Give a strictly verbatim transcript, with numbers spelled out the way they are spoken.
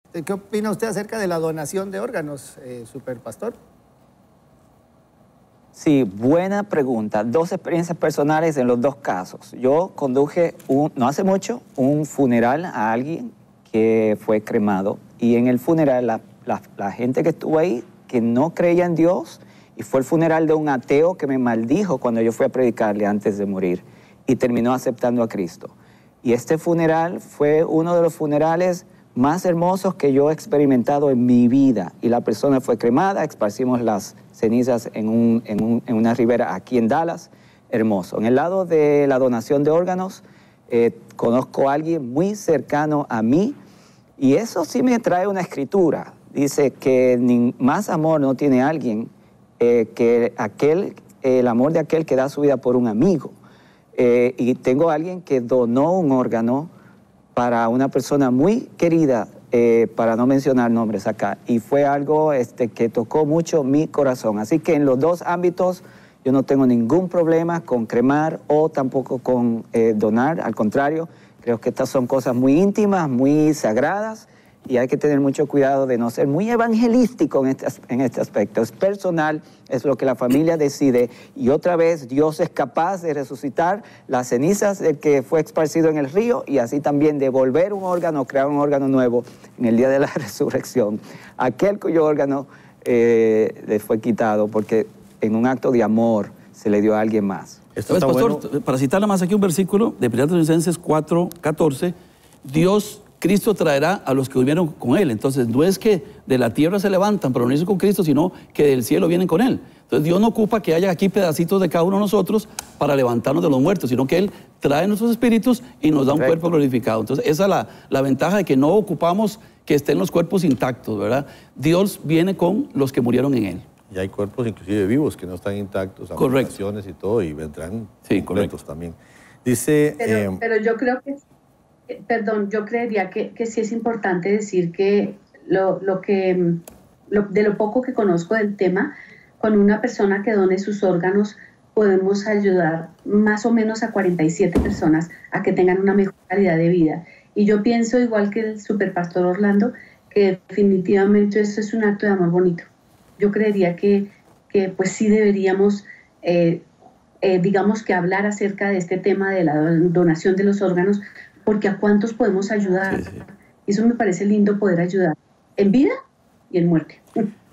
¿Qué opina usted acerca de la donación de órganos, eh, superpastor? Sí, buena pregunta. Dos experiencias personales en los dos casos. Yo conduje, un, no hace mucho, un funeral a alguien que fue cremado. Y en el funeral, la, la, la gente que estuvo ahí, que no creía en Dios, y fue el funeral de un ateo que me maldijo cuando yo fui a predicarle antes de morir, y terminó aceptando a Cristo. Y este funeral fue uno de los funerales más hermosos que yo he experimentado en mi vida. Y la persona fue cremada, esparcimos las cenizas en, un, en, un, en una ribera aquí en Dallas. Hermoso. En el lado de la donación de órganos, eh, conozco a alguien muy cercano a mí, y eso sí me trae una escritura. Dice que ni más amor no tiene alguien eh, que aquel, eh, el amor de aquel que da su vida por un amigo. Eh, y tengo a alguien que donó un órgano para una persona muy querida, eh, para no mencionar nombres acá, y fue algo este, que tocó mucho mi corazón. Así que en los dos ámbitos yo no tengo ningún problema con cremar o tampoco con eh, donar, al contrario, creo que estas son cosas muy íntimas, muy sagradas, y hay que tener mucho cuidado de no ser muy evangelístico en este, en este aspecto. Es personal, es lo que la familia decide, y otra vez Dios es capaz de resucitar las cenizas del que fue esparcido en el río, y así también devolver un órgano, crear un órgano nuevo en el día de la resurrección. Aquel cuyo órgano eh, le fue quitado porque en un acto de amor se le dio a alguien más. Esto está Pastor, bueno. Para citar más aquí un versículo de primera Tesalonicenses cuatro, catorce, Dios... Cristo traerá a los que durmieron con Él. Entonces, no es que de la tierra se levantan para unirse con Cristo, sino que del cielo vienen con Él. Entonces, Dios no ocupa que haya aquí pedacitos de cada uno de nosotros para levantarnos de los muertos, sino que Él trae nuestros espíritus y nos da un Correcto. Cuerpo glorificado. Entonces, esa es la, la ventaja de que no ocupamos que estén los cuerpos intactos, ¿verdad? Dios viene con los que murieron en Él. Y hay cuerpos inclusive vivos que no están intactos, amputaciones y todo, y vendrán sí, completos también. Dice... Pero, eh, pero yo creo que... Perdón, yo creería que, que sí es importante decir que, lo, lo que lo, de lo poco que conozco del tema, con una persona que done sus órganos podemos ayudar más o menos a cuarenta y siete personas a que tengan una mejor calidad de vida. Y yo pienso, igual que el superpastor Orlando, que definitivamente eso es un acto de amor bonito. Yo creería que, que pues sí deberíamos, eh, eh, digamos que hablar acerca de este tema de la donación de los órganos, porque a cuántos podemos ayudar. Sí, sí. Eso me parece lindo, poder ayudar en vida y en muerte.